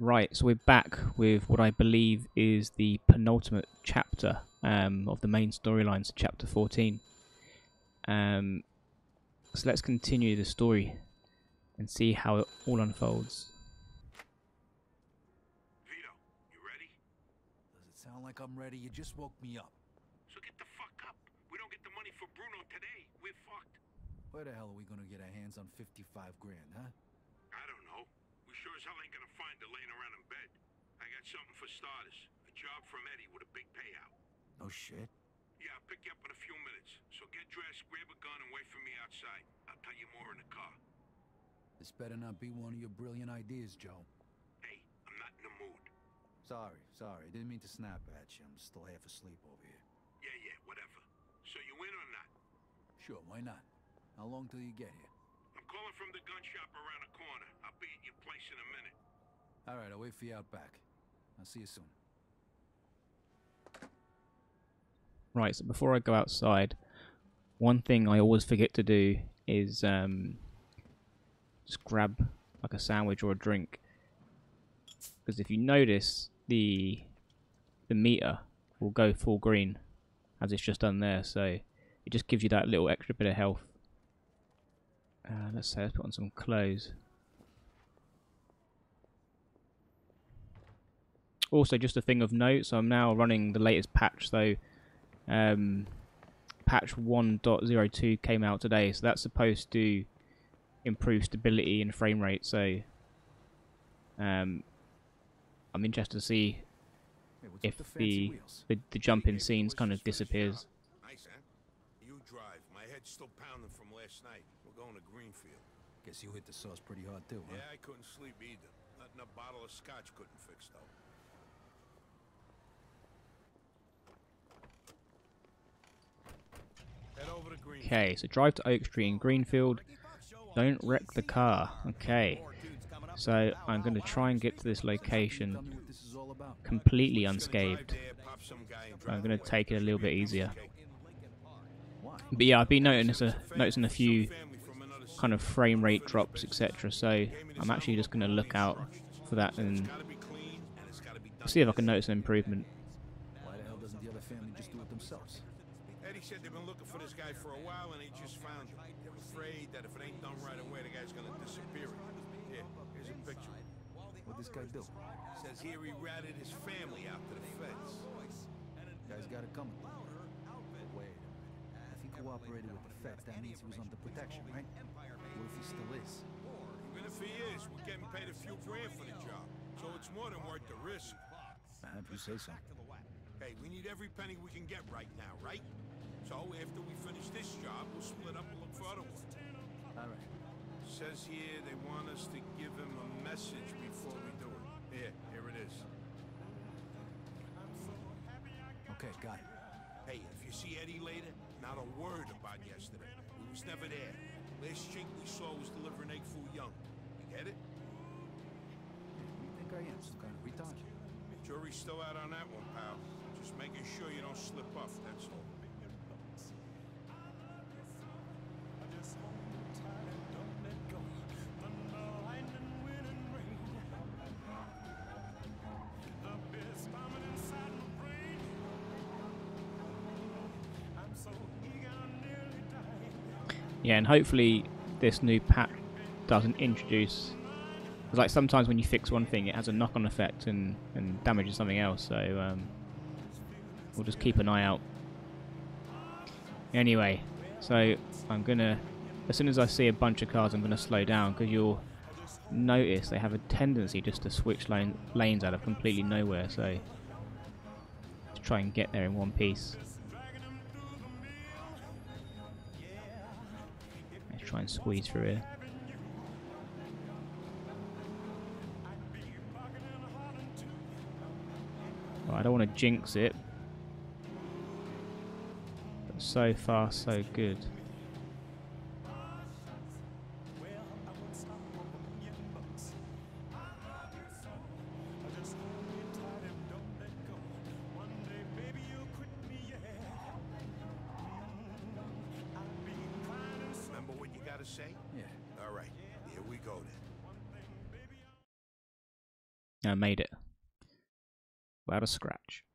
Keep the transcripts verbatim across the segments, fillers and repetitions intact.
Right, so we're back with what I believe is the penultimate chapter um, of the main storyline, so chapter fourteen. Um, so let's continue the story and see how it all unfolds. Vito, you ready? Does it sound like I'm ready? You just woke me up. So get the fuck up. We don't get the money for Bruno today, we're fucked. Where the hell are we gonna get our hands on fifty-five grand, huh? I don't know. We sure as hell ain't gonna find her laying around in bed. I got something for starters. A job from Eddie with a big payout. No shit. Yeah, I'll pick you up in a few minutes. So get dressed, grab a gun, and wait for me outside. I'll tell you more in the car. This better not be one of your brilliant ideas, Joe. Hey, I'm not in the mood. Sorry, sorry. Didn't mean to snap at you. I'm still half asleep over here. Yeah, yeah, whatever. So you in or not? Sure, why not? How long till you get here? I'm calling from the gun shop around the corner. I'll be at your place in a minute. All right, I'll wait for you out back. I'll see you soon. Right, so before I go outside, one thing I always forget to do is um, just grab like a sandwich or a drink. Because if you notice, the the meter will go full green, as it's just done there, so it just gives you that little extra bit of health. Uh, let's say let's put on some clothes. Also, just a thing of note, so I'm now running the latest patch, so um, patch one point oh two came out today, so that's supposed to improve stability and frame rate, so um, I'm interested to see Hey, what's if with the fancy the, wheels? the, the jump in scenes kind of disappears. Nice, huh? You drive. My head's still pounding from last night. We're going to Greenfield. Guess you hit the sauce pretty hard too, huh? Yeah, I couldn't sleep either. Nothing a bottle of scotch couldn't fix, though. Head over to Greenfield. Okay, so drive to Oak Street in Greenfield. Don't wreck the car. Okay, so I'm going to try and get to this location Tell me what this is all about. completely Just gonna drive unscathed. there, pop some guy and So I'm drive going to away. take it a little bit easier. Okay. Why? But yeah, I've been noticing a, noticing a few Family from another city. kind of frame rate drops, et cetera. So I'm actually just going to look out for that and Gotta be clean, and it's gotta be done. see if I can notice an improvement. Why the hell doesn't the other family just do it themselves? Eddie said they've been looking for this guy for a while, and they just found him. They're afraid that if it ain't done right away, the guy's gonna disappear. Here, here's a picture. What'd this guy do? Says here he ratted his family out to the feds. Guy's got it coming. Wait a minute. If he cooperated with the feds, that means he was under protection, right? What if he still is? Even if he is, we're getting paid a few grand for the job, so it's more than worth the risk. Uh, if you say so. Hey, we need every penny we can get right now, right? So after we finish this job, we'll split up and look for other ones. All right. Says here they want us to give him a message before we do it. Here, here it is. Okay, got it. Hey, if you see Eddie later, not a word about yesterday. He was never there. Last chink we saw was delivering egg food young. You get it? What do you think I am? Some kind of retard? Jury's still out on that one, pal. Just making sure you don't slip up, that's all. Yeah, and hopefully this new patch doesn't introduce... Because like sometimes when you fix one thing, it has a knock-on effect and, and damages something else, so um, we'll just keep an eye out. Anyway, so I'm going to... As soon as I see a bunch of cars, I'm going to slow down, because you'll notice they have a tendency just to switch lane, lanes out of completely nowhere, so... to try and get there in one piece. Let's try and squeeze through here. Well, I don't want to jinx it. But so far, so good. Remember what you gotta say? Yeah. All right, here we go then. I made it. Without a scratch.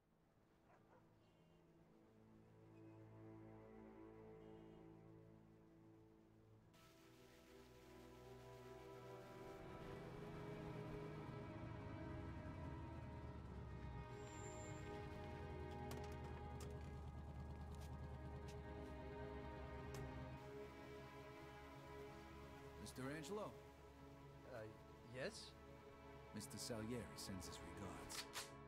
Mister Angelo, Uh, yes? Mister Salieri sends his regards.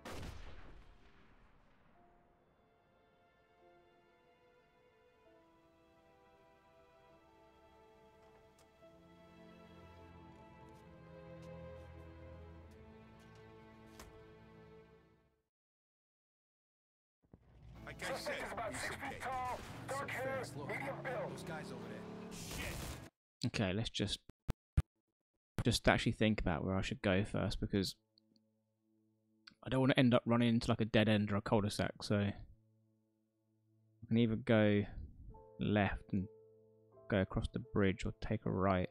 Like I said, about piece six of feet cake. tall, So dark hair, fast, look. medium build. Those guys over there. Shit. Okay, let's just just actually think about where I should go first, because I don't want to end up running into like a dead end or a cul-de-sac, so I can either go left and go across the bridge or take a right.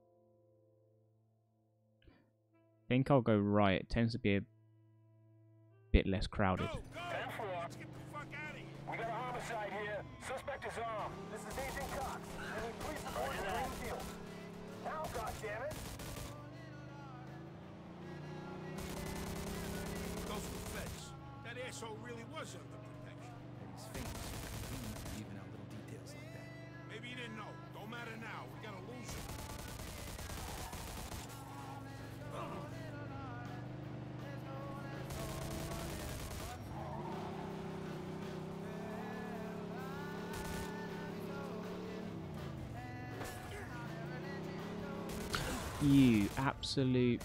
I think I'll go right. It tends to be a bit less crowded. Go, go! ten four. Let's get the fuck out of here. We got a homicide here. Suspect is armed. This is Agent Cox. I need police support in Greenfield. Now, goddammit! Those were feds. That asshole really was under protection. And he's famous for conveniently leaving out little details like that. Maybe you didn't know. Don't matter now. We gotta lose him. You absolute...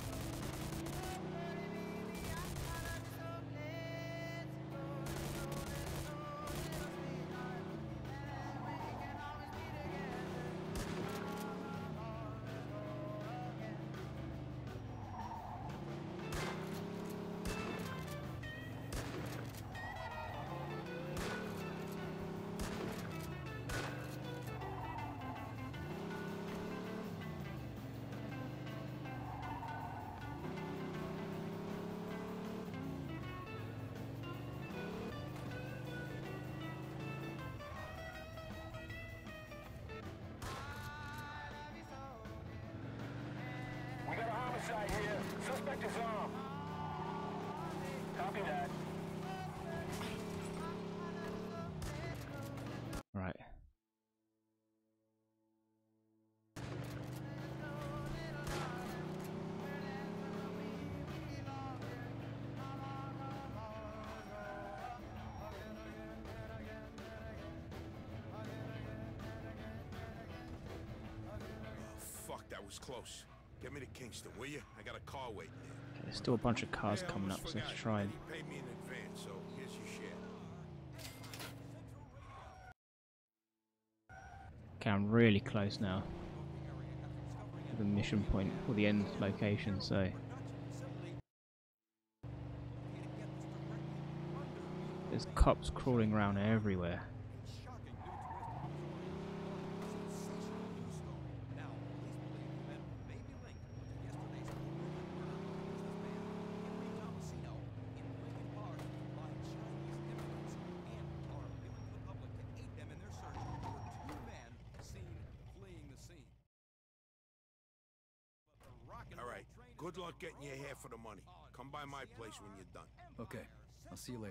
We got a homicide here. Suspect is armed. Copy that. Right. Fuck, that was close. Get me to Kingston, will you? I got a car waiting there. Okay, there's still a bunch of cars Hey, I coming up, almost so let's forgot. try and... You paid me in advance, so here's your share. Okay, I'm really close now to the mission point, or the end location, so... There's cops crawling around everywhere. All right. Good luck getting your half of the money. Come by my place when you're done. Okay, I'll see you later.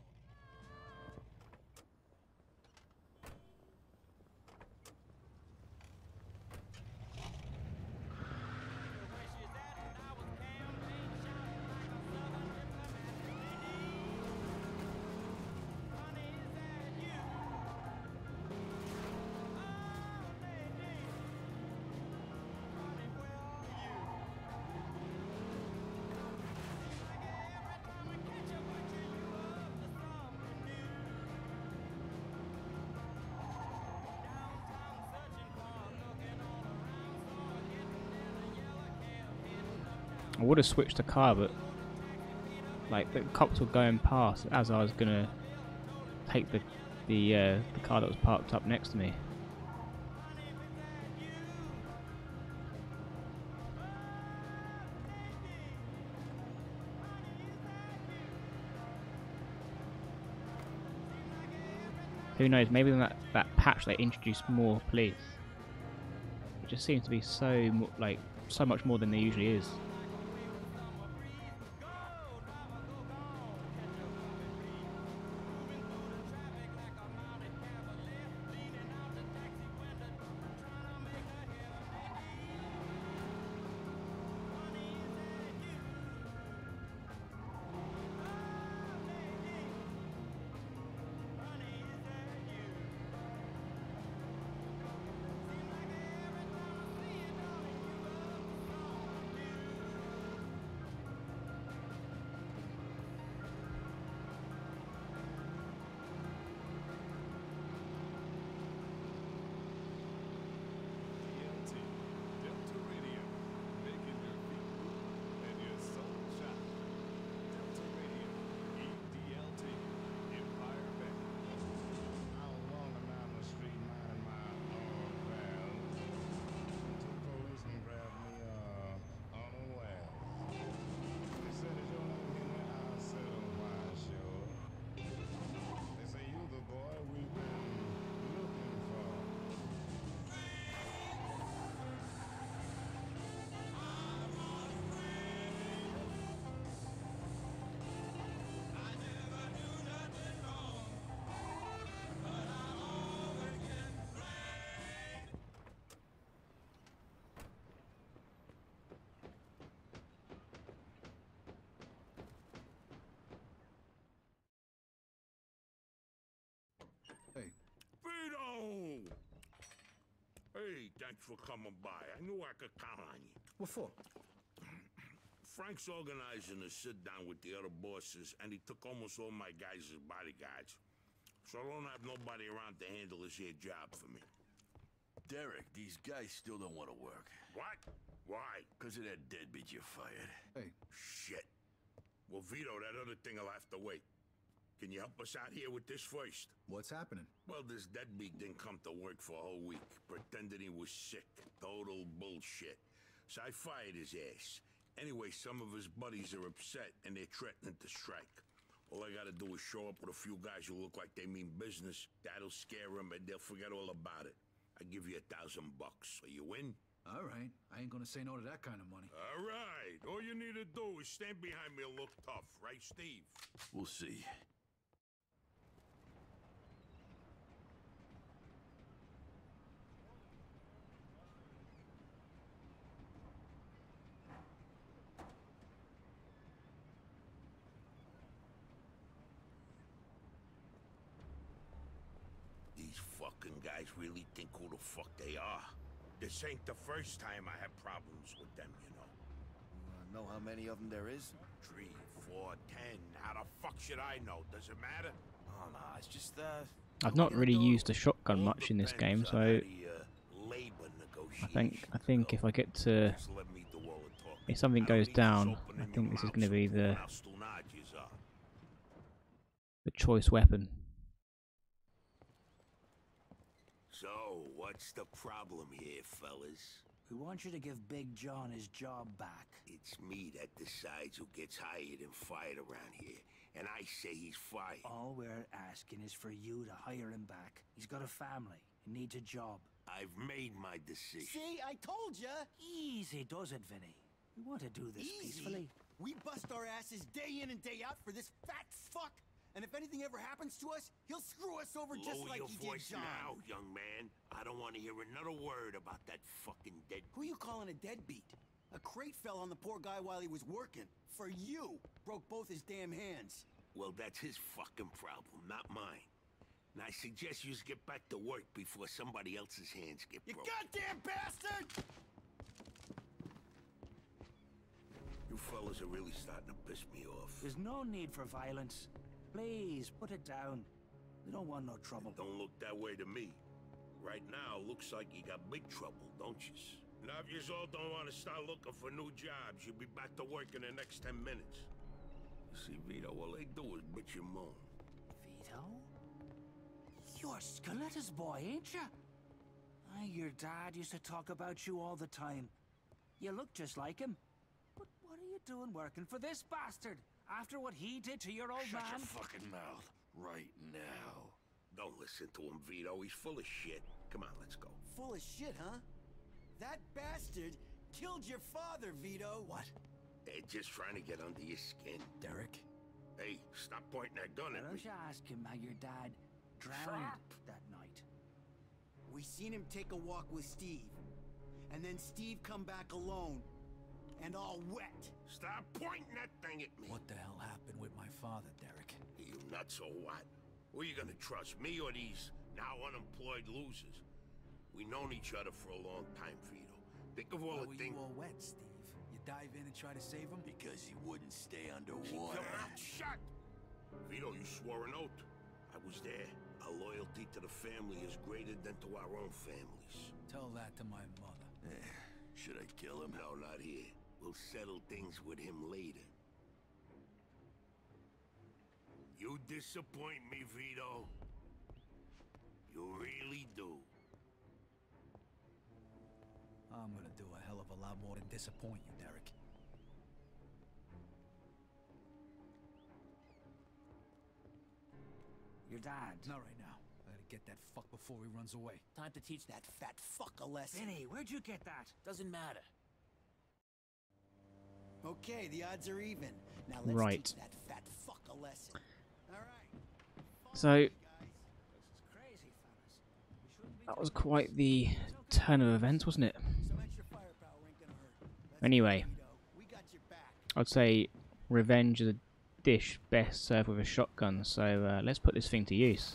I would have switched the car, but like the cops were going past as I was gonna take the the uh, the car that was parked up next to me. Who knows? Maybe in that that patch they introduced more police. It just seems to be so mo like so much more than there usually is. Hey, Vito! Hey, thanks for coming by. I knew I could count on you. what for? Frank's organizing a sit-down with the other bosses, and he took almost all my guys as bodyguards. So I don't have nobody around to handle this here job for me. Derek, these guys still don't want to work. What? Why? Because of that deadbeat you fired. Hey, Shit. Well, Vito, that other thing will have to wait. Can you help us out here with this first? what's happening? Well, this deadbeat didn't come to work for a whole week, pretending he was sick. Total bullshit. So I fired his ass. Anyway, some of his buddies are upset, and they're threatening to strike. All I gotta do is show up with a few guys who look like they mean business. That'll scare them, and they'll forget all about it. I give you a thousand bucks. Are you in? All right, I ain't gonna say no to that kind of money. All right. All you need to do is stand behind me and look tough, right, Steve? We'll see. These fucking guys really think who the fuck they are. This ain't the first time I have problems with them, you know. Uh, know how many of them there is? Three, four, ten. How the fuck should I know? Does it matter? Oh, no, it's just, uh... I've not really used a shotgun All much in this game, depends so on how the, uh, labor I think I negotiations think go. if I get to Just let me do all the talking. if something I don't goes need you down, opening I your think this is mouth going to so be everyone the else will nod yous up. the choice weapon. So, what's the problem here, fellas? We want you to give Big John his job back. It's me that decides who gets hired and fired around here. And I say he's fired. All we're asking is for you to hire him back. He's got a family. He needs a job. I've made my decision. See, I told ya! Easy does it, Vinny. We want to do this Easy. peacefully. We bust our asses day in and day out for this fat fuck! And if anything ever happens to us, he'll screw us over just Lower like your he voice did John. now, young man. I don't want to hear another word about that fucking dead. Who you calling a deadbeat? A crate fell on the poor guy while he was working. For you! Broke both his damn hands. Well, that's his fucking problem, not mine. And I suggest you get back to work before somebody else's hands get You broke. goddamn bastard! You fellas are really starting to piss me off. There's no need for violence. Please, put it down. We don't want no trouble. Don't look that way to me. Right now, looks like you got big trouble, don't you? Now, if you all don't want to start looking for new jobs, you'll be back to work in the next ten minutes. You see, Vito, all they do is bitch and moan. Vito? You're Skelettus boy, ain't ya? Ah, your dad used to talk about you all the time. You look just like him. But what are you doing working for this bastard? After what he did to your old Shut man? your fucking mouth right now. Don't listen to him, Vito. He's full of shit. Come on, let's go. Full of shit, huh? That bastard killed your father, Vito. What? They're just trying to get under your skin. Derek? Hey, stop pointing that gun Why at don't me. you ask him how your dad drowned that night? We seen him take a walk with Steve. And then Steve come back alone. And all wet. Stop pointing that thing at me. What the hell happened with my father, Derek? You nuts or what? Who are you gonna trust, me or these now unemployed losers? We known each other for a long time, Vito. Think of all Why the were things. you all wet, Steve? You dive in and try to save him? Because he wouldn't stay Keep underwater. your mouth shut! Vito, you swore an oath. I was there. Our loyalty to the family is greater than to our own families. Tell that to my mother. Eh, should I kill him? No, not here. We'll settle things with him later. You disappoint me, Vito. You really do. I'm gonna do a hell of a lot more than disappoint you, Derek. Your dad. Not right now. I gotta get that fuck before he runs away. Time to teach that fat fuck a lesson. Vinny, where'd you get that? Doesn't matter. Okay, the odds are even. Now let's Right. teach that fat fuck a lesson. All right. So This is crazy, fellas. We shouldn't be that was doing quite this. the It's okay. turn of events, wasn't it? Some extra firepower ain't gonna hurt. Let's Anyway. go, Vito. We got your back. I'd say revenge is a dish best served with a shotgun, so uh, let's put this thing to use.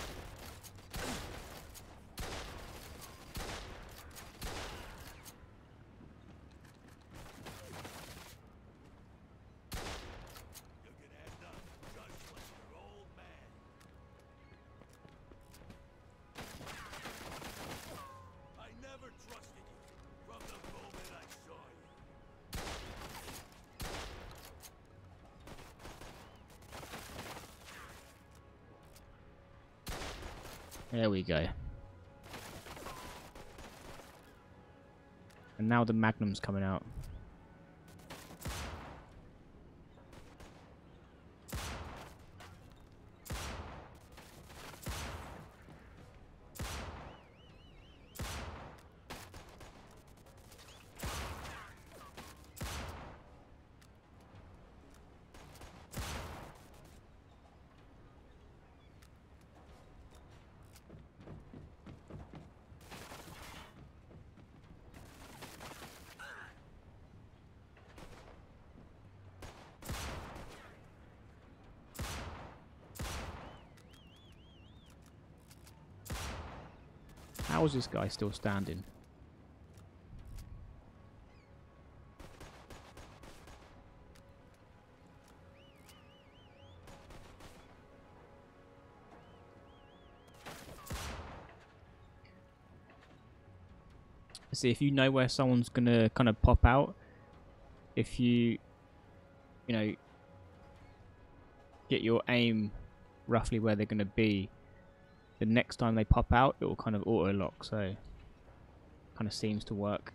You can end up just like your old man. I never trusted you from the moment I saw you. There we go. And now the Magnum's coming out. How is this guy still standing? See, if you know where someone's gonna kind of pop out, if you, you know, get your aim roughly where they're gonna be, the next time they pop out, it will kind of auto lock. So, kind of seems to work.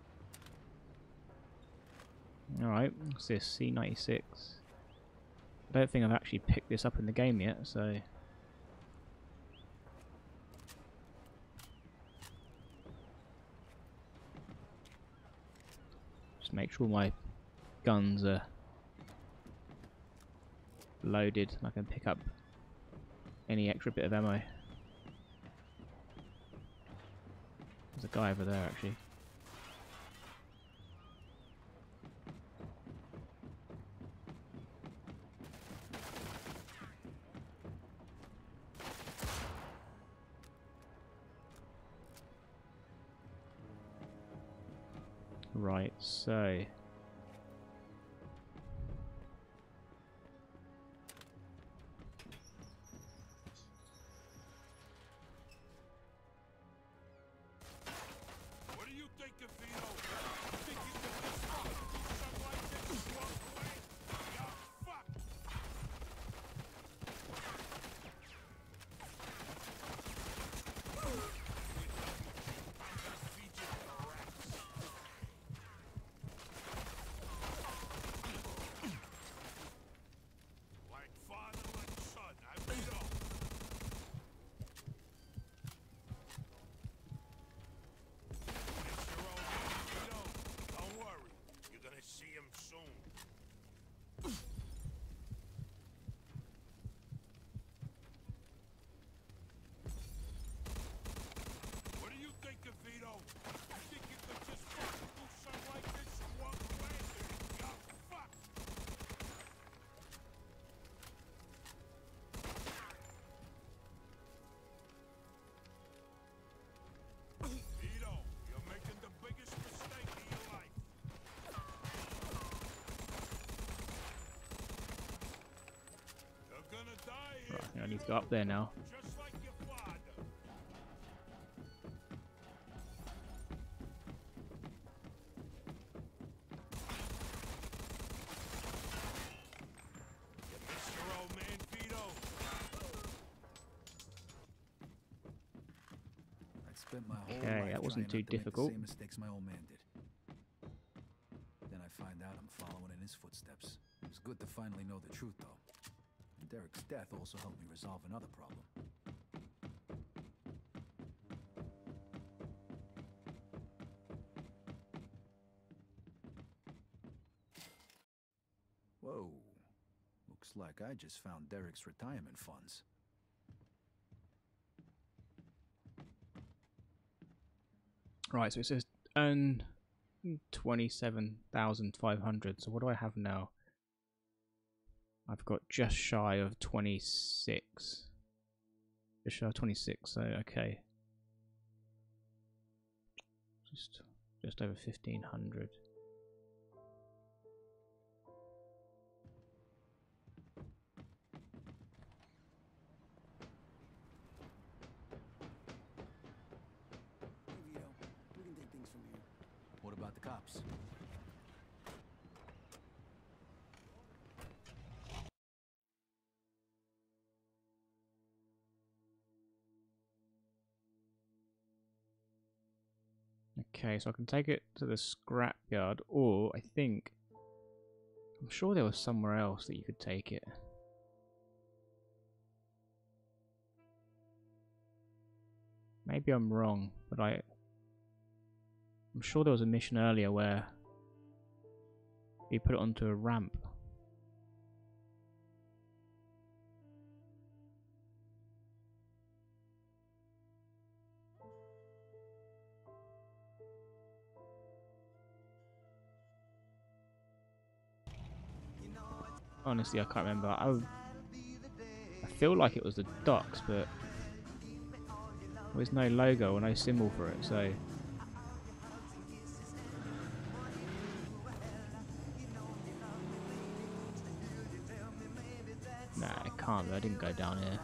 All right, what's this? C ninety-six. I don't think I've actually picked this up in the game yet, so. Just make sure my guns are loaded and I can pick up any extra bit of ammo. There's a guy over there actually. Right, so What do you think of Vito? Think you can just fucking do something like this and walk away? You're fucked! I'm gonna feed you to the rats. Like father, like son, I'm Vito. I need to go up there now. Just like your father. You missed your old man, Vito. I'd spent my whole Okay, life that wasn't trying too not to difficult. Make the same mistakes my old man did. Then I find out I'm following in his footsteps. It's good to finally know the truth, though. And Derek's death also helped me resolve another problem. Whoa. Looks like I just found Derek's retirement funds. Right, so it says earn twenty-seven thousand five hundred. So what do I have now? I've got just shy of twenty-six. Just shy of twenty-six, so okay. Just just over fifteen hundred. Hey, Vito, we can take things from here. What about the cops? Okay, so I can take it to the scrapyard, or I think I'm sure there was somewhere else that you could take it. Maybe I'm wrong, but I I'm sure there was a mission earlier where you put it onto a ramp. Honestly, I can't remember. I, I feel like it was the docks, but there's no logo or no symbol for it, so nah, it can't be. I didn't go down here.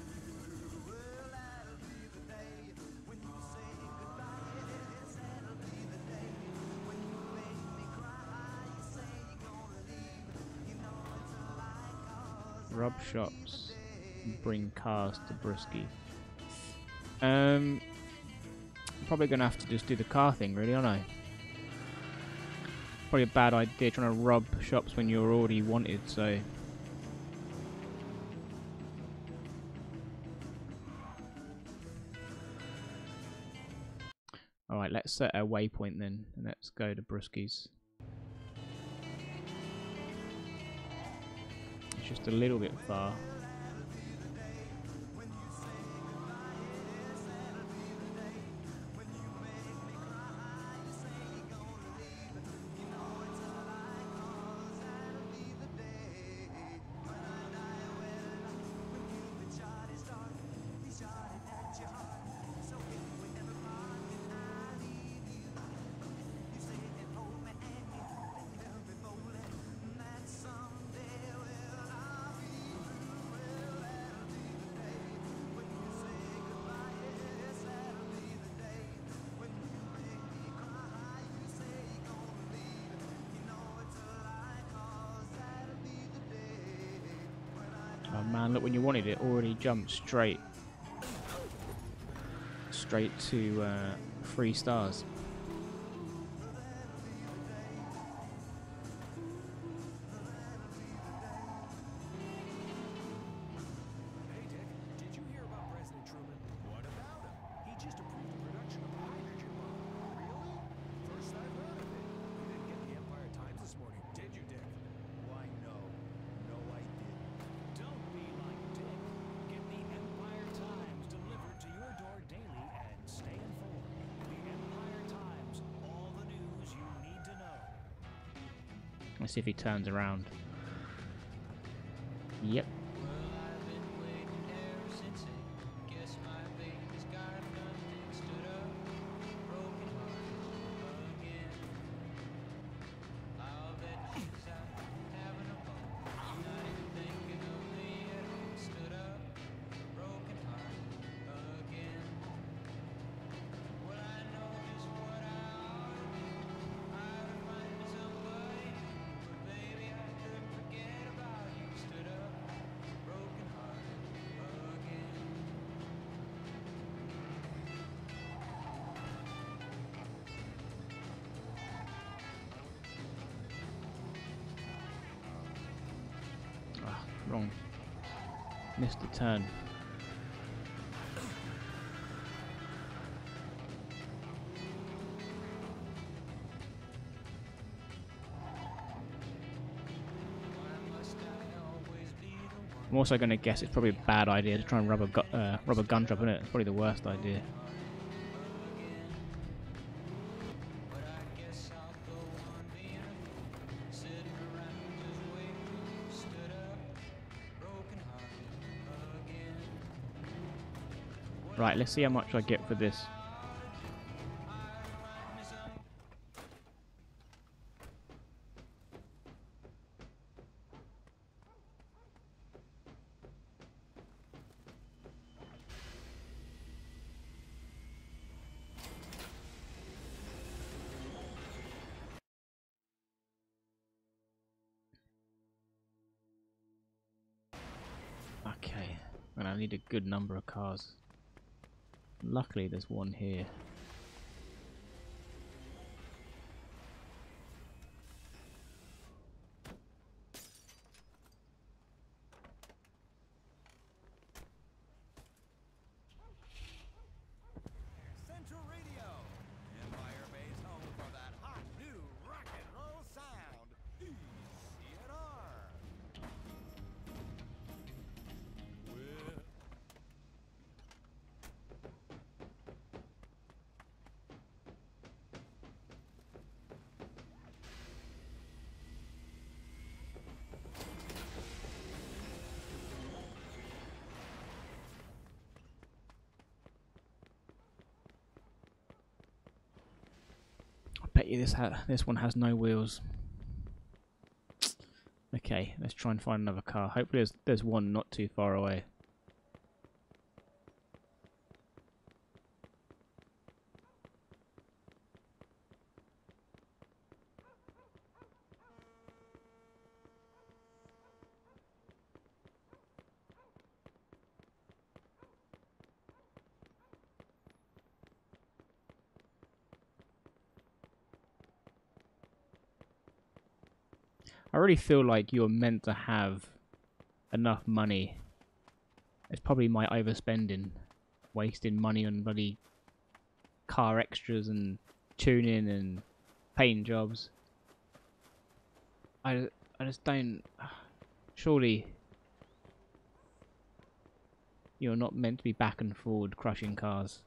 Rob shops, bring cars to Brusky. Um, I'm probably gonna have to just do the car thing, really, aren't I? Probably a bad idea trying to rob shops when you're already wanted. So, all right, let's set a waypoint then, and let's go to Brusky's. Just a little bit far. Oh man, look, when you wanted it, already jumped straight, straight to uh, three stars. Hey, Dick, did you hear about President Truman? What about him? He just approved the production of a hydrogen bomb. Really? First I've heard of it. You didn't get the Empire Times this morning, did you, Dick? Why, no. No, I didn't. Don't be like Dick. Get the Empire Times delivered to your door daily and stay informed. The Empire Times, all the news you need to know. Let's see if he turns around. Yep. Well, I've been waiting ever since it. Guess my baby's got done and stood up, broken hearted again. I'll bet she's out having a ball, not even thinking of me at all. Stood up, wrong? Missed the turn. I'm also going to guess it's probably a bad idea to try and rub a, gu uh, rub a gun drop in it. It's probably the worst idea. Right, let's see how much I get for this. Okay, and I need a good number of cars. Luckily there's one here. Central Radio, Empire Bay's home for that hot new rock and roll sound. E C N R. Well. I bet you this ha this one has no wheels. Okay, let's try and find another car. Hopefully there's, there's one not too far away. I really feel like you're meant to have enough money. It's probably my overspending, wasting money on bloody car extras and tuning and paint jobs. I, I just don't... Surely you're not meant to be back and forward crushing cars.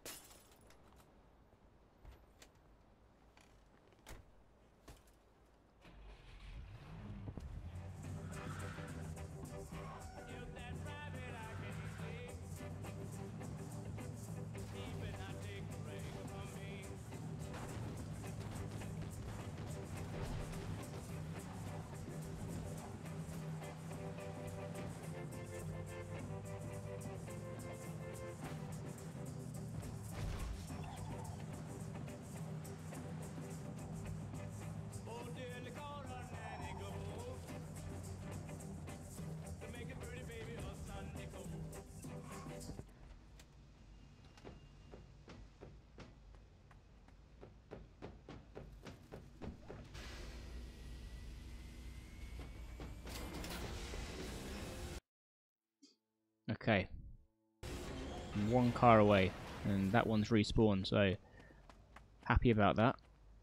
Okay. One car away, and that one's respawned, so happy about that.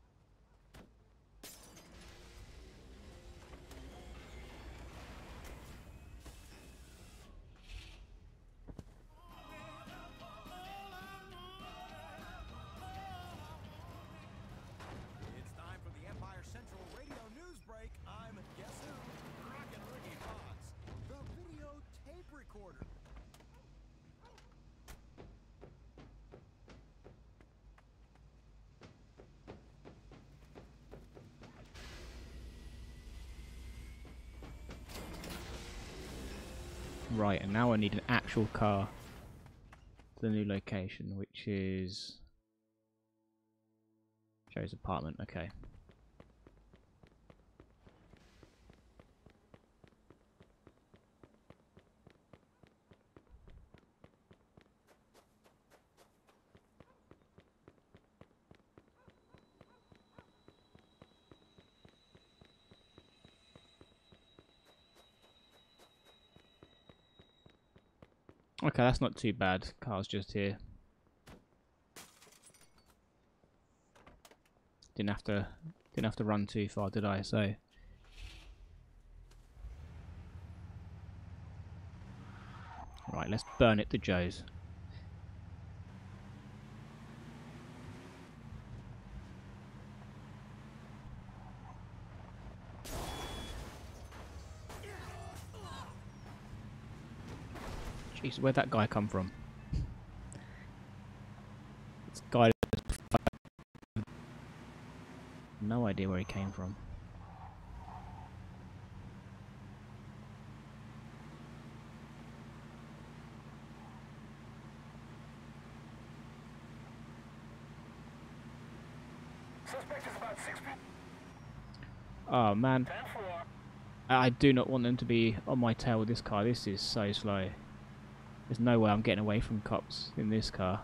It's time for the Empire Central Radio News Break. I'm Guess Who? Rockin' Ricky Fox, the video tape recorder. Right, and now I need an actual car to the new location, which is Joe's apartment. Okay. Okay, that's not too bad. Car's just here. Didn't have to didn't have to run too far, did I? So right, let's burn it to Joe's. Jeez, where'd that guy come from? This guy, no idea where he came from. Suspect is about six feet. Oh man, ten four. I do not want them to be on my tail with this car. This is so slow. There's no way I'm getting away from cops in this car.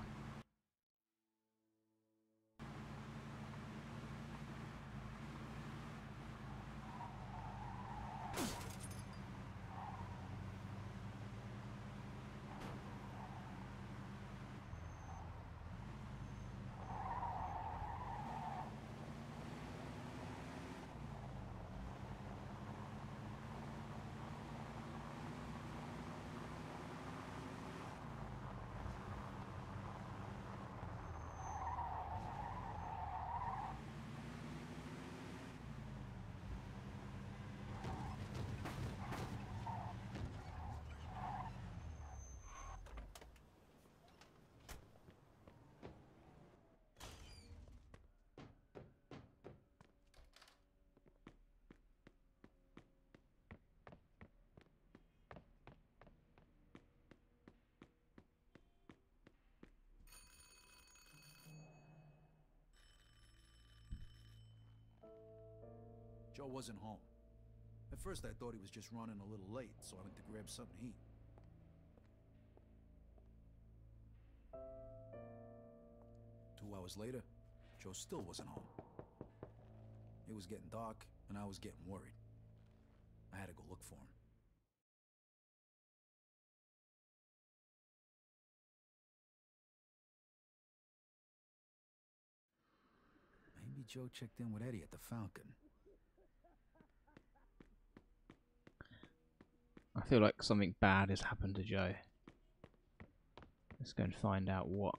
Joe wasn't home. At first I thought he was just running a little late, so I went to grab something to eat. Two hours later, Joe still wasn't home. It was getting dark, and I was getting worried. I had to go look for him. Maybe Joe checked in with Eddie at the Falcon. I feel like something bad has happened to Joe. Let's go and find out what.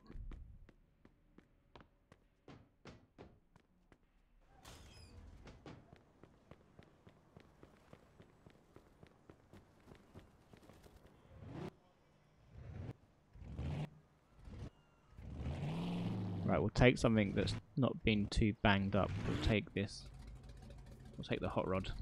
Right, we'll take something that's not been too banged up. We'll take this. We'll take the hot rod.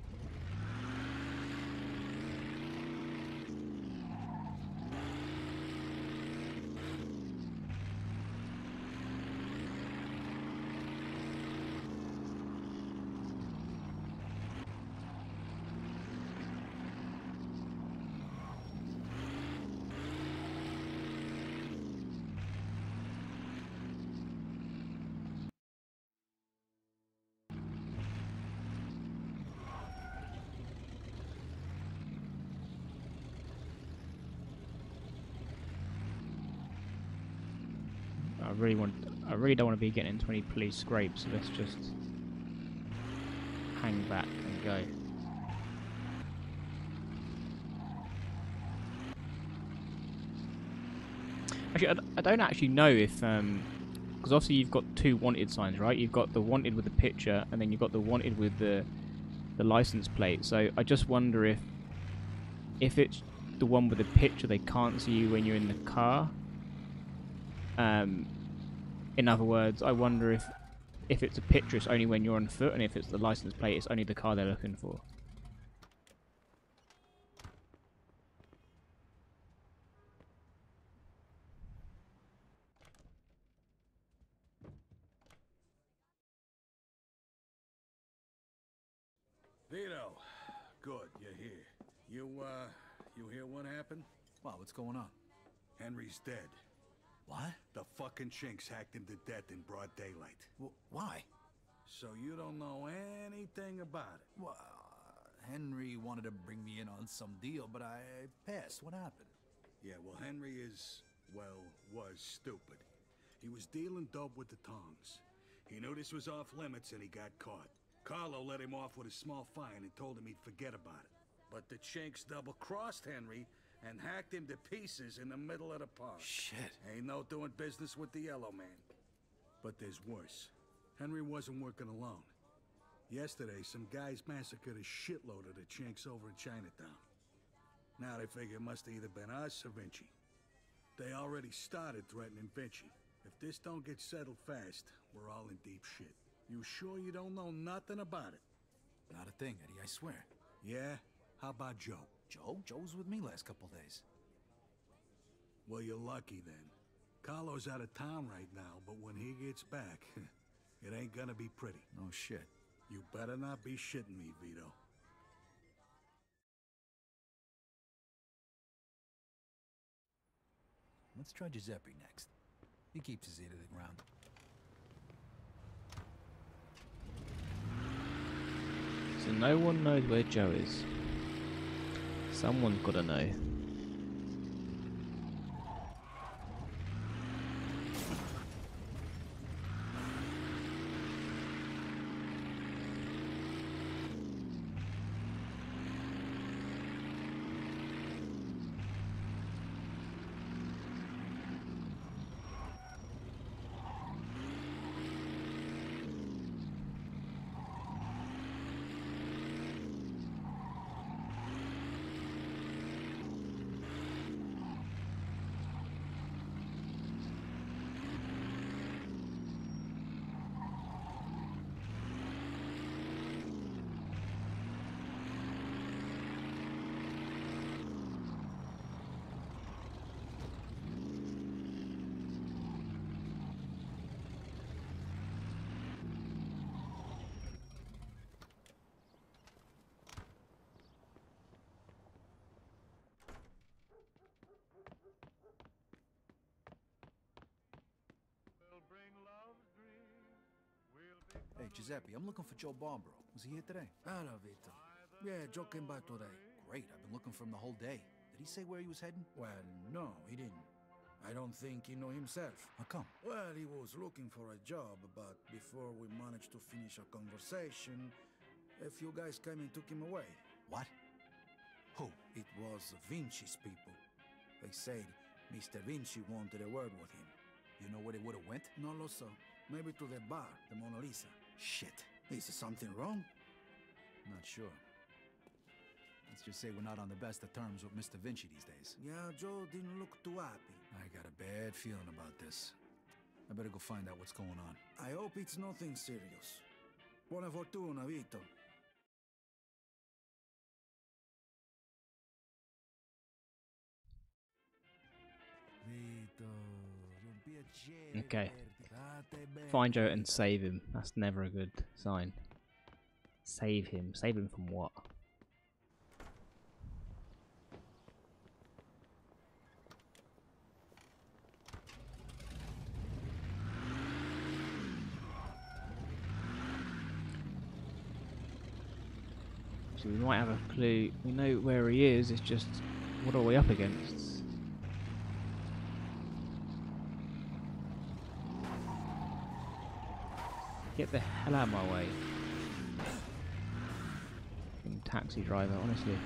I really want. I really don't want to be getting into any police scrapes. So let's just hang back and go. Actually, I, d I don't actually know if, um, because obviously you've got two wanted signs, right? You've got the wanted with the picture, and then you've got the wanted with the the license plate. So I just wonder if if it's the one with the picture, they can't see you when you're in the car. Um, in other words, I wonder if if it's a picture, it's only when you're on foot, and if it's the license plate, it's only the car they're looking for. Vito, good, you're here. You, uh, you hear what happened? Wow, what's going on? Henry's dead. What? The fucking chinks hacked him to death in broad daylight. W why? So you don't know anything about it? Well, uh, Henry wanted to bring me in on some deal, but I passed. What happened? Yeah, well, Henry is, well, was stupid. He was dealing dope with the tongs. He knew this was off limits and he got caught. Carlo let him off with a small fine and told him he'd forget about it. But the Chinks double-crossed Henry and hacked him to pieces in the middle of the park. Shit. Ain't no doing business with the Yellow Man. But there's worse. Henry wasn't working alone. Yesterday, some guys massacred a shitload of the Chinks over in Chinatown. Now they figure it must have either been us or Vinci. They already started threatening Vinci. If this don't get settled fast, we're all in deep shit. You sure you don't know nothing about it? Not a thing, Eddie, I swear. Yeah? How about Joe? Joe? Joe was with me last couple days. Well, you're lucky then. Carlo's out of town right now, but when he gets back, it ain't gonna be pretty. No shit. You better not be shitting me, Vito. Let's try Giuseppe next. He keeps his ear to the ground. So no one knows where Joe is. Someone's gotta know. Hey, Giuseppe, I'm looking for Joe Barbaro. Was he here today? Hello, Vito. Yeah, Joe came by today. Great, I've been looking for him the whole day. Did he say where he was heading? Well, no, he didn't. I don't think he knew himself. How come? Well, he was looking for a job, but before we managed to finish our conversation, a few guys came and took him away. What? Who? It was Vinci's people. They said Mister Vinci wanted a word with him. You know where they would have went? No lo so. Maybe to the bar, the Mona Lisa. Shit. Is something wrong? Not sure. Let's just say we're not on the best of terms with Mister Vinci these days. Yeah, Joe didn't look too happy. I got a bad feeling about this. I better go find out what's going on. I hope it's nothing serious. Buona fortuna, Vito. Okay. Find Joe and save him. That's never a good sign. Save him. Save him from what? So we might have a clue. We know where he is. It's just, what are we up against? Get the hell out of my way. Fucking taxi driver, honestly.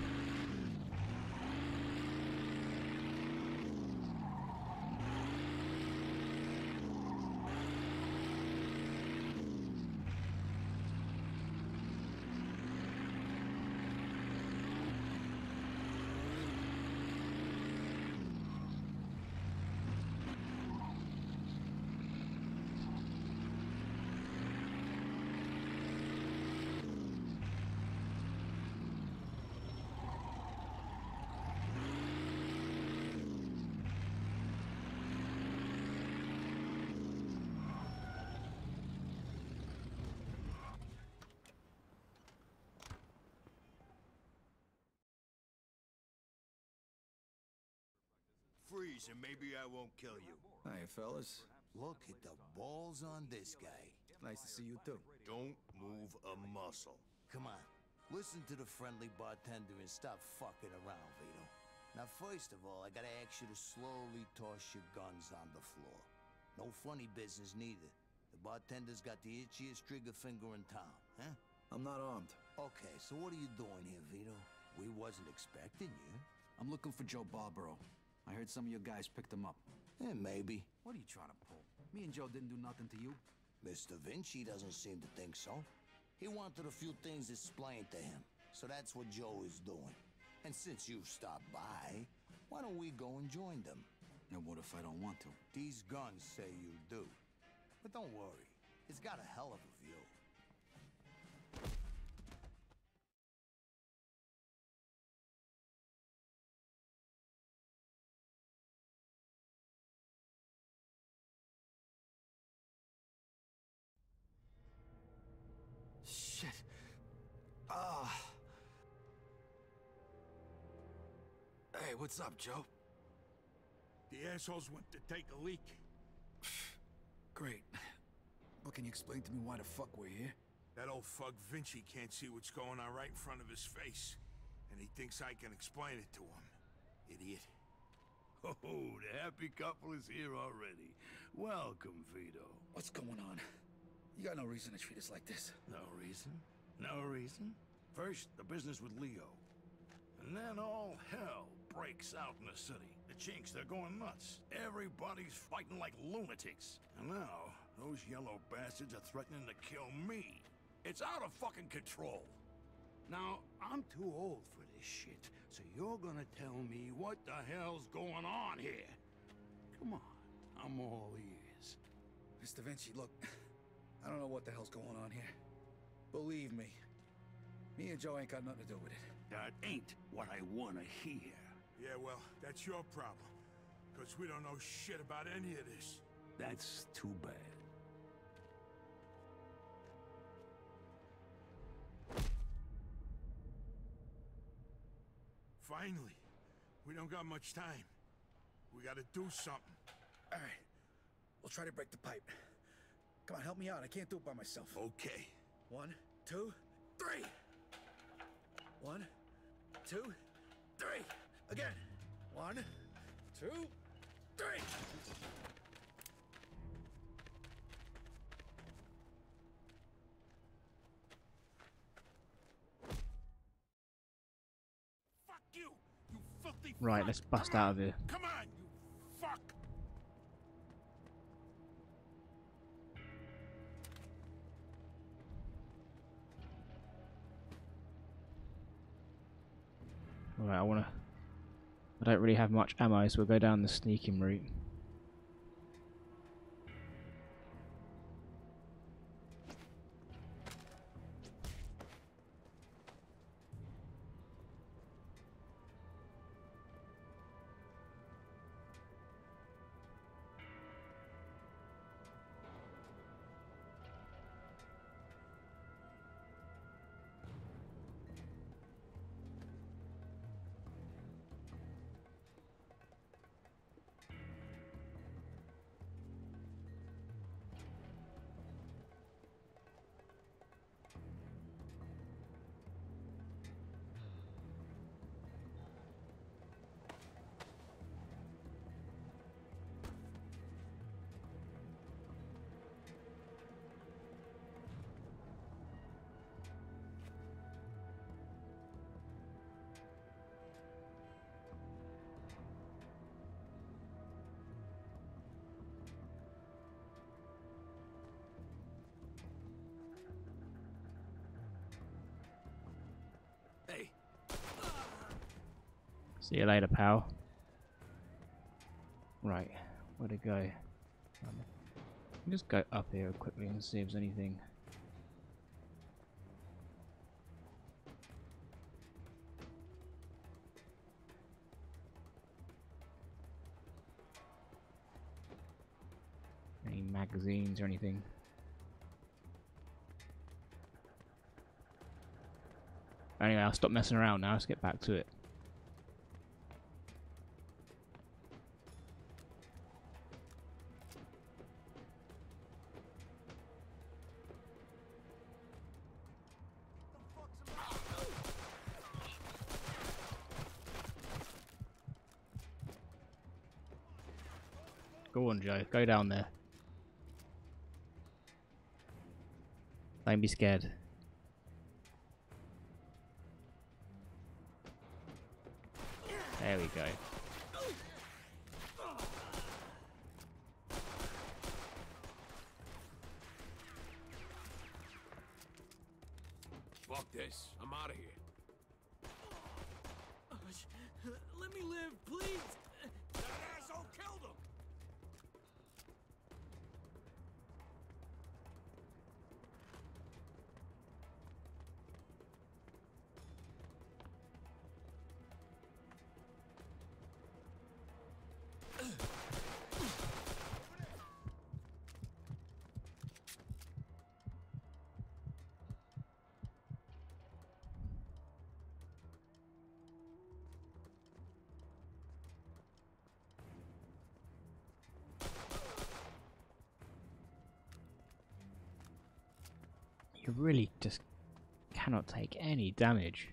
Freeze, and maybe I won't kill you. Hi, fellas. Look at the balls on this guy. Nice to see you, too. Don't move a muscle. Come on, listen to the friendly bartender and stop fucking around, Vito. Now, first of all, I gotta ask you to slowly toss your guns on the floor. No funny business, neither. The bartender's got the itchiest trigger finger in town, huh? I'm not armed. Okay, so what are you doing here, Vito? We wasn't expecting you. I'm looking for Joe Barbaro. I heard some of your guys picked him up. Yeah, maybe. What are you trying to pull? Me and Joe didn't do nothing to you. Mister Vinci doesn't seem to think so. He wanted a few things explained to him. So that's what Joe is doing. And since you've stopped by, why don't we go and join them? And what if I don't want to? These guns say you do. But don't worry, it's got a hell of a view. Shit. Ah. Hey, what's up, Joe? The assholes went to take a leak. Great. But can you explain to me why the fuck we're here? That old fuck Vinci can't see what's going on right in front of his face. And he thinks I can explain it to him. Idiot. Oh, the happy couple is here already. Welcome, Vito. What's going on? You got no reason to treat us like this. No reason? No reason? First, the business with Leo. And then all hell breaks out in the city. The Chinks, they're going nuts. Everybody's fighting like lunatics. And now, those yellow bastards are threatening to kill me. It's out of fucking control. Now, I'm too old for this shit, so you're gonna tell me what the hell's going on here. Come on, I'm all ears. Mister Vinci, look, I don't know what the hell's going on here. Believe me, me and Joe ain't got nothing to do with it. That ain't what I wanna hear. Yeah, well, that's your problem. Because we don't know shit about any of this. That's too bad. Finally. We don't got much time. We gotta do something. All right. We'll try to break the pipe. Come on, help me out. I can't do it by myself. Okay. One, two, three. One, two, three. Again. One, two, three. Fuck you! You filthy Right, fuck. let's bust Come out on. of here. Come on, you fuck! Alright, I wanna... I don't really have much ammo, so we'll go down the sneaking route. Hey. See you later, pal. Right, where to go? Um, just go up here quickly and see if there's anything. Any magazines or anything? Anyway, I'll stop messing around now. Let's get back to it. Go on, Joe. Go down there. Don't be scared. There we go. Fuck this. I'm out of here. Let me live, please. That asshole killed him. You really just cannot take any damage.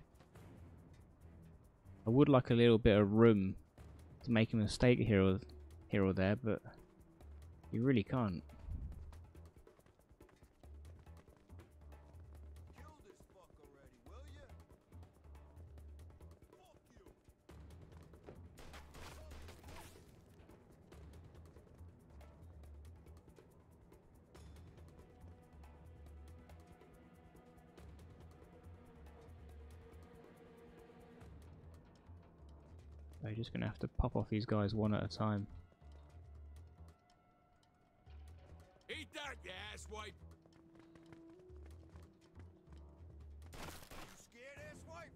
I would like a little bit of room to make a mistake here or, here or there, but you really can't. You're just gonna have to pop off these guys one at a time. Eat that, you asswipe! You scared, asswipe?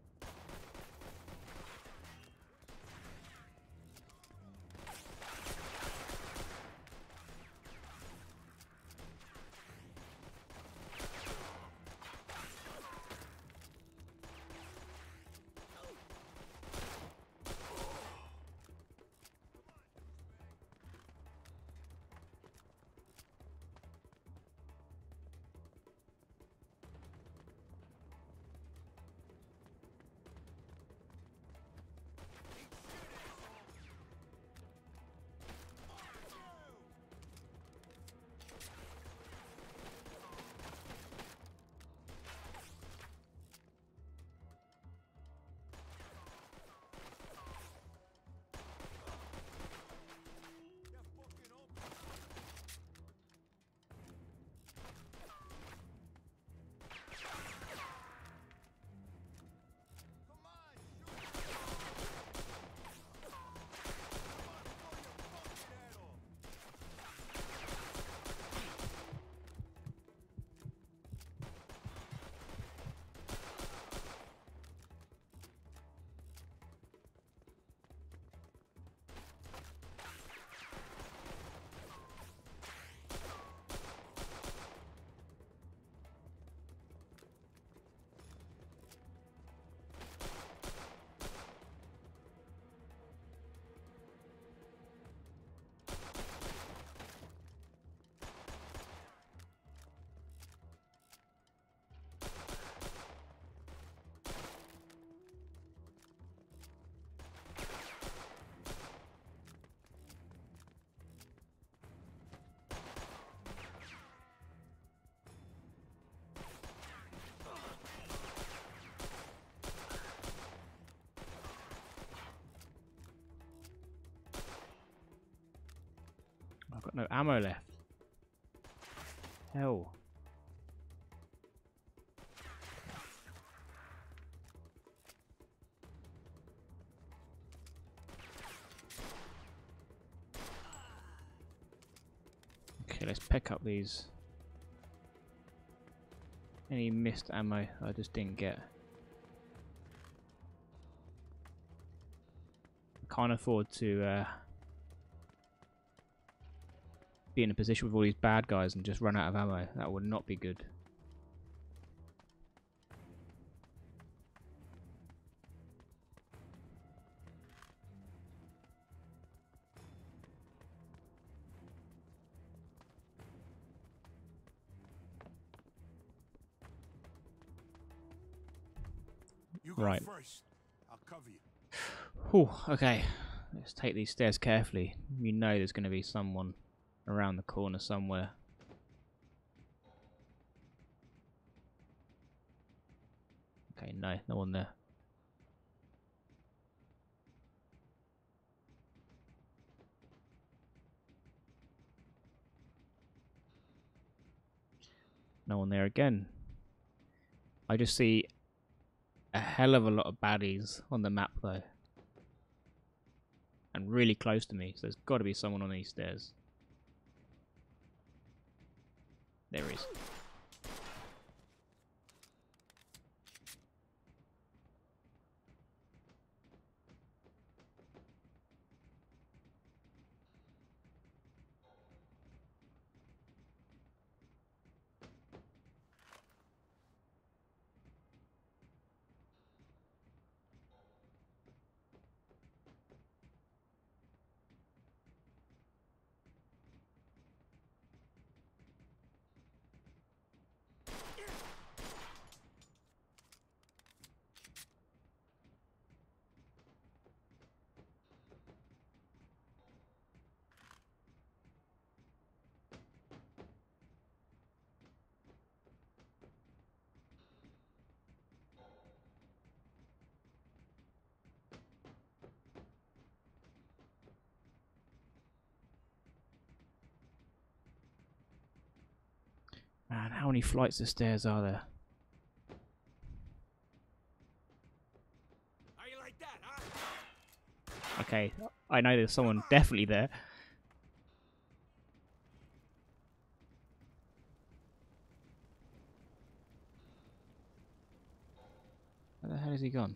I've got no ammo left. Hell. Okay, let's pick up these. Any missed ammo I just didn't get. I can't afford to uh, be in a position with all these bad guys and just run out of ammo. That would not be good. You go Right. first. I'll cover you. Whew, okay. Let's take these stairs carefully. You know there's going to be someone around the corner somewhere. Okay, no, no one there. No one there again. I just see a hell of a lot of baddies on the map though. And really close to me, so there's got to be someone on these stairs. There he is. Man, how many flights of stairs are there? How you like that, huh? Okay, I know there's someone definitely there. Where the hell has he gone?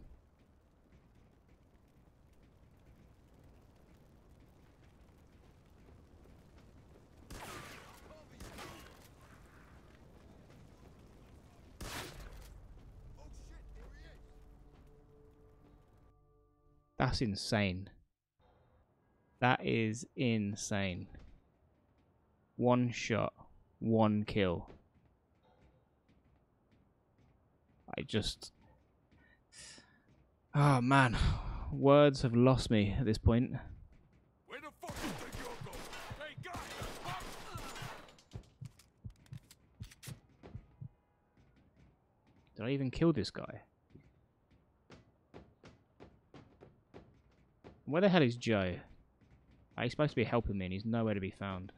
That's insane. That is insane. One shot, one kill. I just... Oh man, words have lost me at this point. Where the fuck you think you're going? Hey, guy! Did I even kill this guy? Where the hell is Joe? Oh, he's supposed to be helping me and he's nowhere to be found.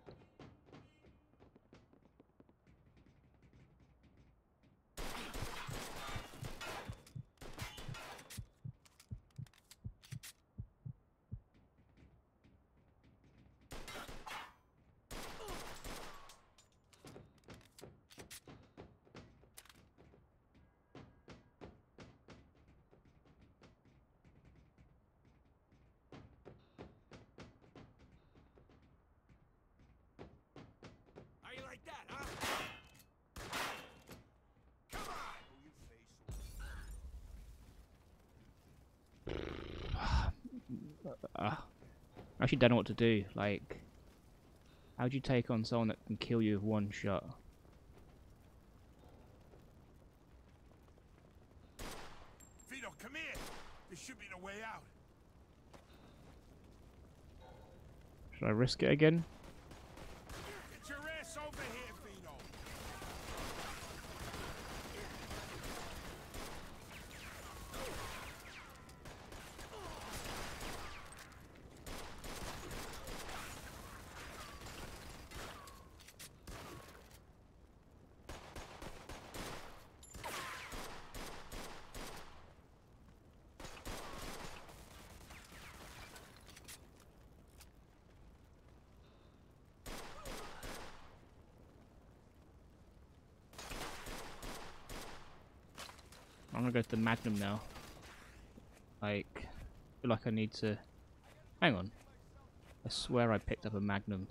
How you like that, huh? Come on! Uh, I actually don't know what to do. Like, how do you take on someone that can kill you with one shot? Vito, come here. This should be the way out. Should I risk it again? Get your ass over here, Vito. I'm gonna go to the Magnum now. Like, I feel like I need to... Hang on. I swear I picked up a Magnum.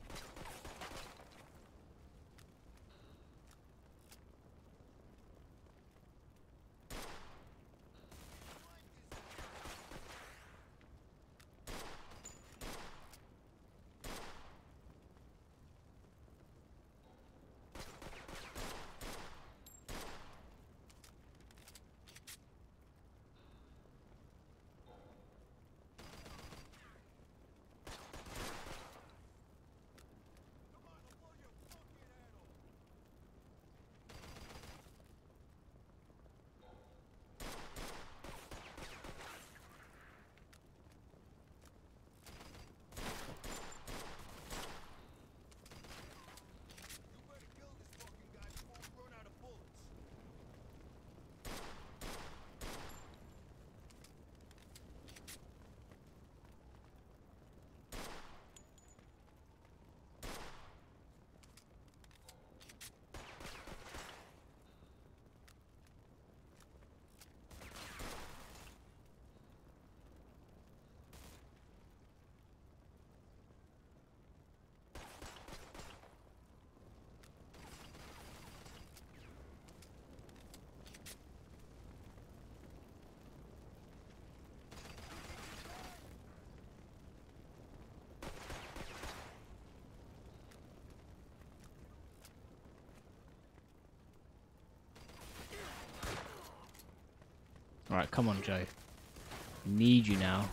Alright, come on, Joe. Need you now.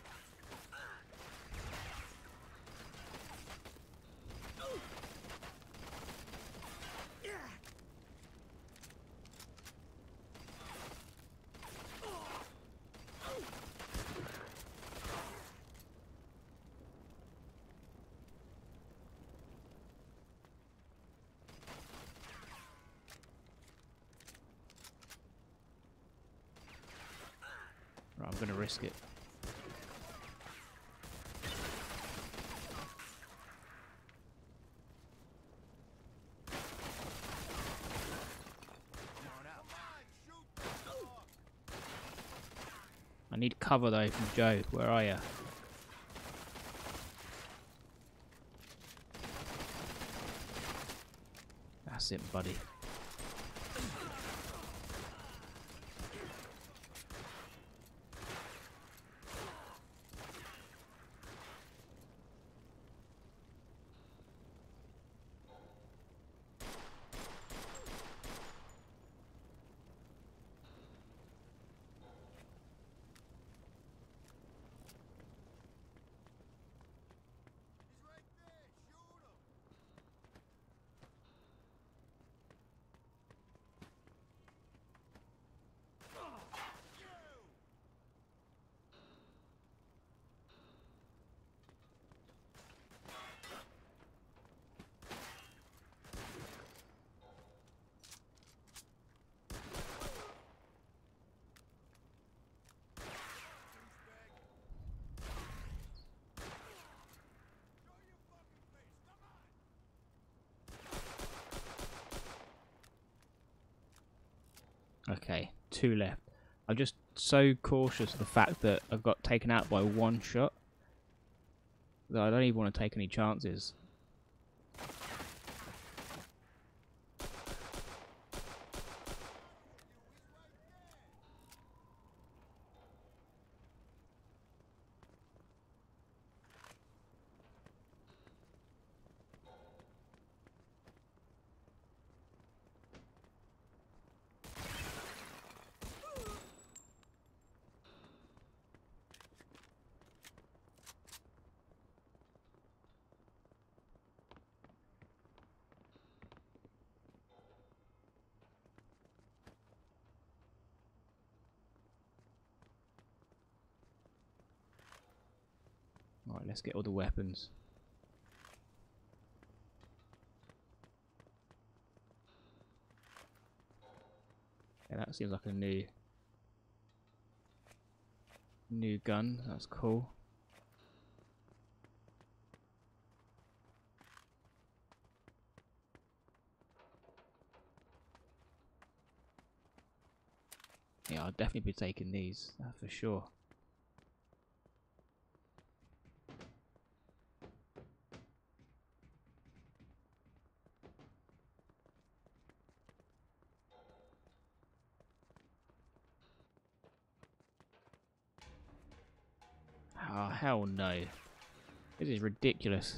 Right, I'm gonna risk it. I need cover though from Joe. Where are you? That's it, buddy. Okay, two left. I'm just so cautious of the fact that I've got taken out by one shot that I don't even want to take any chances. Alright, let's get all the weapons. Yeah, that seems like a new new gun. That's cool. Yeah, I'll definitely be taking these, that's for sure. Oh, hell no. This is ridiculous.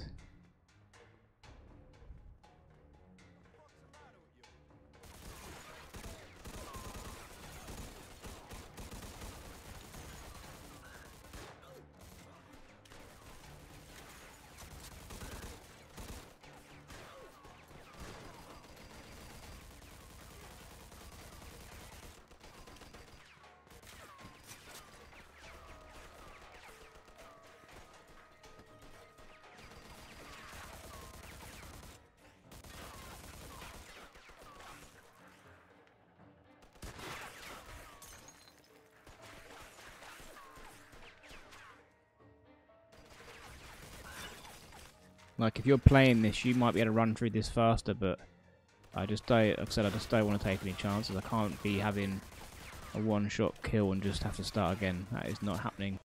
Like, if you're playing this, you might be able to run through this faster, but I just don't, like I said, I just don't want to take any chances. I can't be having a one-shot kill and just have to start again. That is not happening.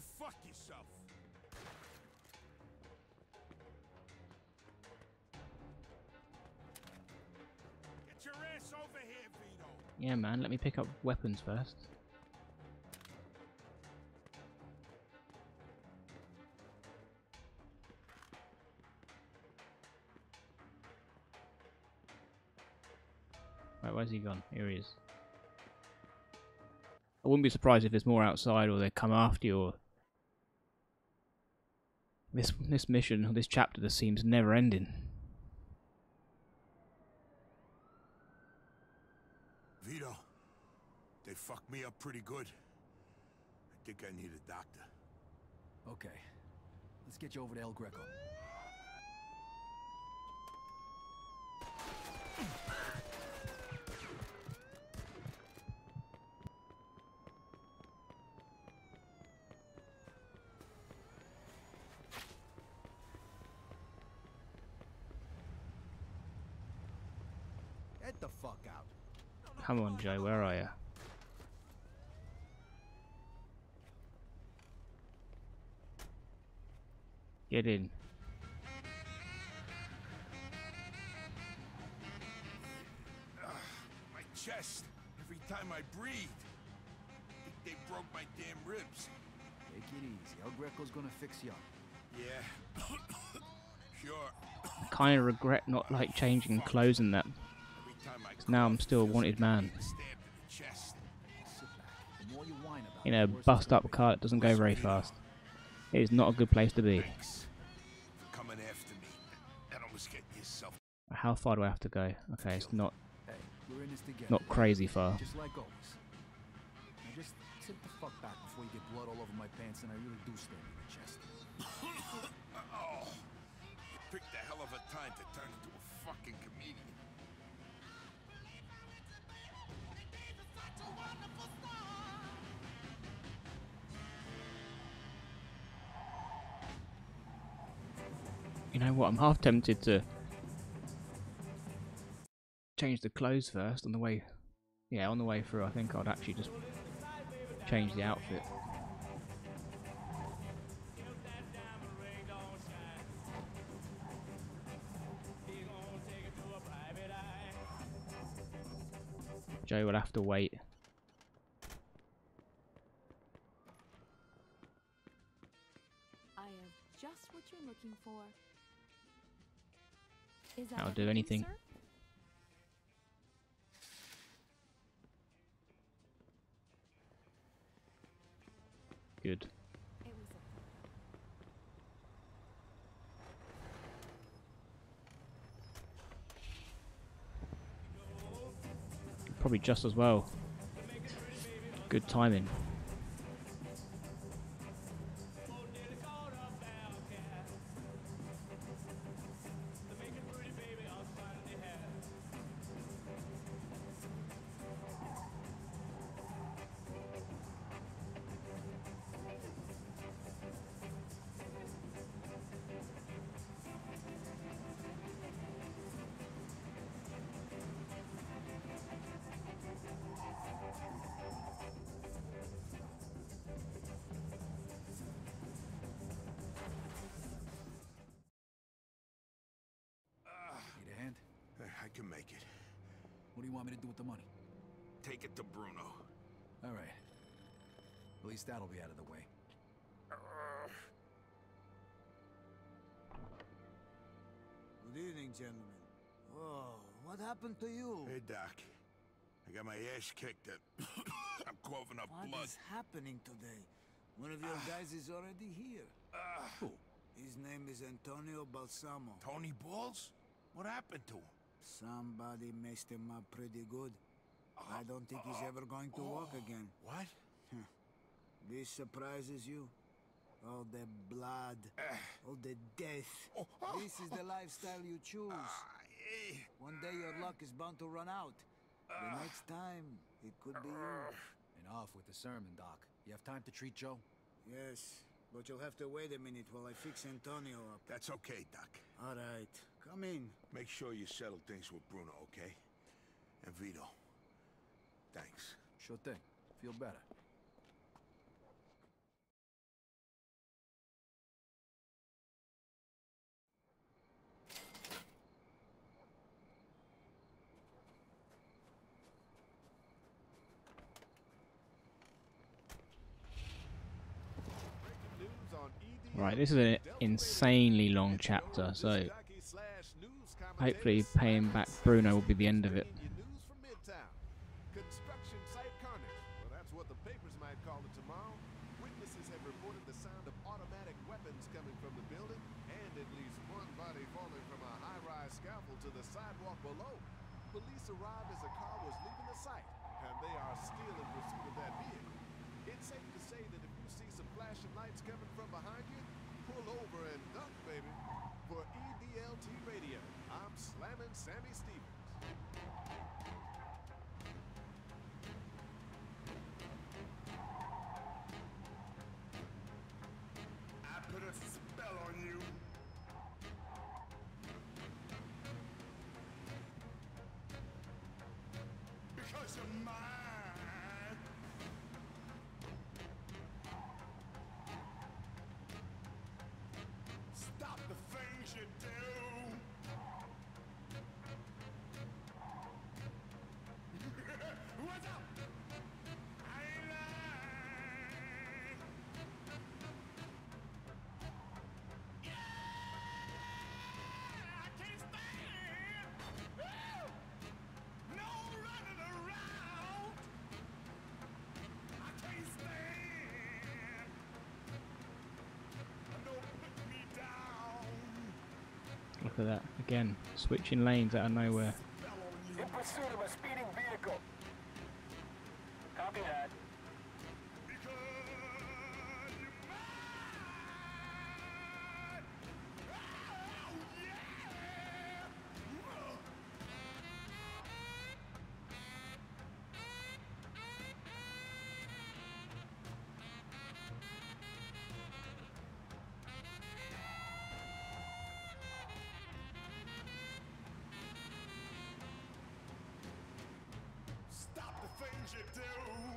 fuck yourself. Get your ass over here, Vito. Yeah, man, let me pick up weapons first. Right, where's he gone? Here he is. I wouldn't be surprised if there's more outside or they come after you or... This, this mission, or this chapter just seems never ending. Vito, they fucked me up pretty good. I think I need a doctor. Okay. Let's get you over to El Greco. Get the fuck out. Come on, Joe, where are you? Get in. Ugh, my chest. Every time I breathe. I think they broke my damn ribs. Take it easy. El Greco's gonna fix you up. Yeah. Sure. I kind of regret not like changing clothes and that. Cause now I'm still a wanted man. In a bust up car that doesn't go very fast. It is not a good place to be. Coming after me. And almost get yourself. How far do I have to go? Okay, it's not Hey, we're in this together. not crazy far. Just like always. Now just sit the fuck back before you get blood all over my pants and I really do stab you in the chest. Oh. Picked a hell of a time to turn into a fucking comedian. You know what? I'm half tempted to change the clothes first on the way. Yeah, on the way through. I think I'd actually just change the outfit. Joe will have to wait. I have just what you're looking for. Is that That'll do everything, anything. sir? Good. It was Probably just as well. Good timing. Need a hand? I can make it. What do you want me to do with the money? Take it to Bruno. All right. At least that'll be out of the way. Good evening, gentlemen. Whoa, what happened to you? Hey, Doc. I got my ass kicked. At I'm coughing up What blood. is happening today? One of your guys is already here. Who? His name is Antonio Balsamo. Tony Balls? What happened to him? Somebody messed him up pretty good. I don't think he's ever going to walk again. What? This surprises you? All the blood, all the death. This is the lifestyle you choose. One day your luck is bound to run out. The next time, it could be you. Enough with the sermon, Doc. You have time to treat Joe? Yes, but you'll have to wait a minute while I fix Antonio up. That's okay, Doc. All right, come in. Make sure you settle things with Bruno, okay? And Vito. Thanks. Sure thing. Feel better. Right, this is an insanely long chapter, so hopefully paying back Bruno will be the end of it. Construction site carnage. Well, that's what the papers might call it tomorrow. Witnesses have reported the sound of automatic weapons coming from the building, and at least one body falling from a high-rise scaffold to the sidewalk below. Police arrived as a car was leaving the site, and they are still in pursuit of that vehicle. It's safe to say that if you see some flashing lights coming from behind you, pull over and duck, baby. For E D L T Radio, I'm Slamming Sammy Stevens. I put a spell on you. Because you're mine. Stop the things you do. What's up? I ain't lying. I can't stand. Woo! No running around. I can't stand. No put me down. Look at that. Again, switching lanes out of nowhere. In pursuit of a speeding vehicle. Copy that. Stop the things you do.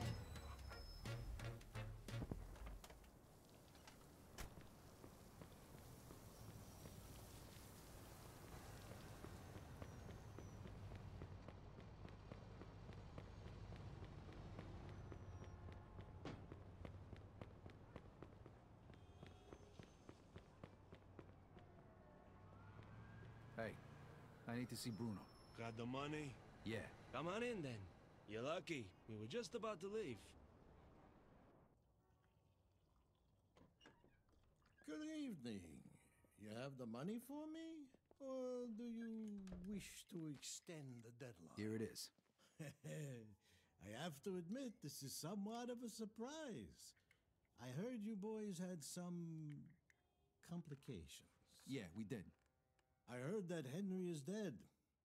Hey, I need to see Bruno. Got the money? Yeah. Come on in then. You're lucky. We were just about to leave. Good evening. You have the money for me? Or do you wish to extend the deadline? Here it is. I have to admit, this is somewhat of a surprise. I heard you boys had some complications. Yeah, we did. I heard that Henry is dead.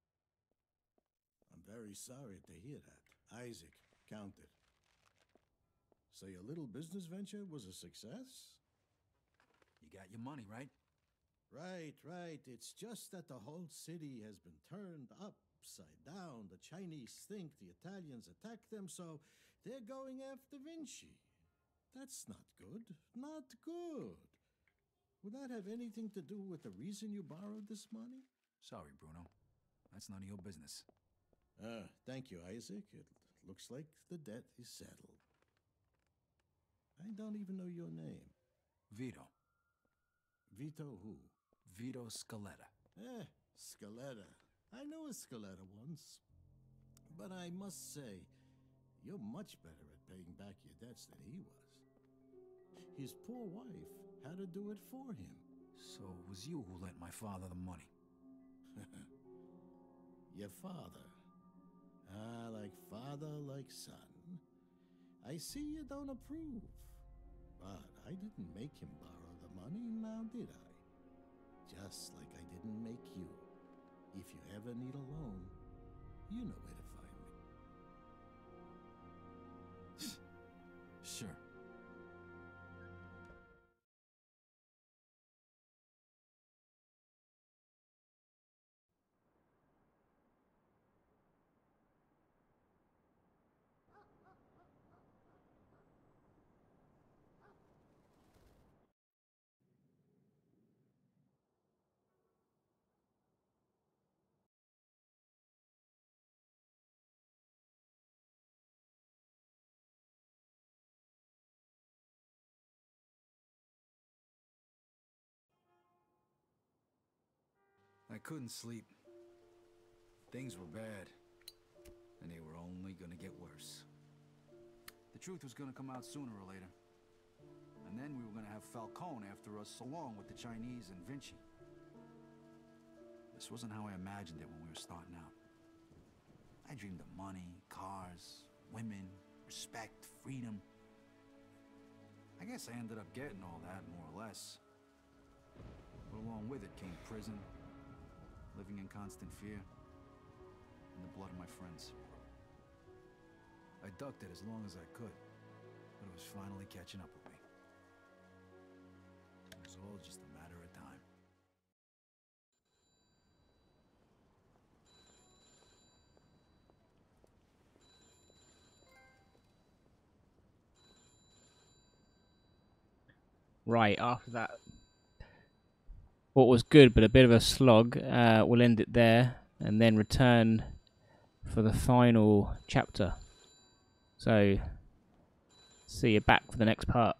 I'm very sorry to hear that. Isaac, count it. So your little business venture was a success? You got your money, right? Right, right. It's just that the whole city has been turned upside down. The Chinese think the Italians attacked them, so they're going after Vinci. That's not good. Not good. Would that have anything to do with the reason you borrowed this money? Sorry, Bruno. That's none of your business. Ah, thank you, Isaac. It looks like the debt is settled. I don't even know your name. Vito. Vito who? Vito Scaletta. Eh, Scaletta. I knew a Scaletta once. But I must say, you're much better at paying back your debts than he was. His poor wife had to do it for him. So it was you who lent my father the money. Your father. Ah, like father, like son. I see you don't approve. But I didn't make him borrow the money, now did I? Just like I didn't make you. If you ever need a loan, you know where to find me. Sure. couldn't sleep. Things were bad, and they were only gonna get worse. The truth was gonna come out sooner or later. And then we were gonna have Falcone after us, along with the Chinese and Vinci. This wasn't how I imagined it when we were starting out. I dreamed of money, cars, women, respect, freedom. I guess I ended up getting all that, more or less. But along with it came prison, living in constant fear, and the blood of my friends. I ducked it as long as I could, but it was finally catching up with me. It was all just a matter of time. Right, after that, what was good but a bit of a slog, uh, we'll end it there and then return for the final chapter. So, see you back for the next part.